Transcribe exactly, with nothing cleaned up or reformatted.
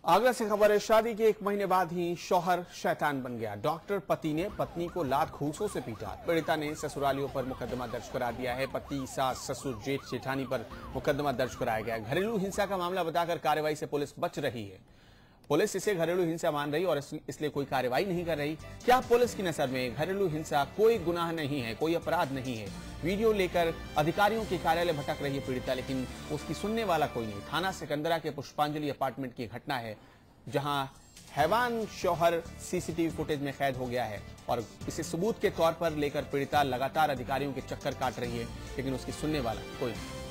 आगरा से खबर है, शादी के एक महीने बाद ही शौहर शैतान बन गया। डॉक्टर पति ने पत्नी को लात घूंसों से पीटा। पीड़िता ने ससुरालियों पर मुकदमा दर्ज करा दिया है। पति, सास, ससुर, जेठ, जेठानी पर मुकदमा दर्ज कराया गया। घरेलू हिंसा का मामला बताकर कार्रवाई से पुलिस बच रही है। पुलिस इसे घरेलू हिंसा मान रही और इसलिए कोई कार्रवाई नहीं कर रही। क्या पुलिस की नजर में घरेलू हिंसा कोई गुनाह नहीं है, कोई अपराध नहीं है? वीडियो लेकर अधिकारियों के कार्यालय भटक रही है पीड़िता, लेकिन उसकी सुनने वाला कोई नहीं। थाना सिकंदरा के पुष्पांजलि अपार्टमेंट की घटना है, जहां हैवान शौहर सीसीटीवी फुटेज में कैद हो गया है और इसे सबूत के तौर पर लेकर पीड़िता लगातार अधिकारियों के चक्कर काट रही है, लेकिन उसकी सुनने वाला कोई नहीं।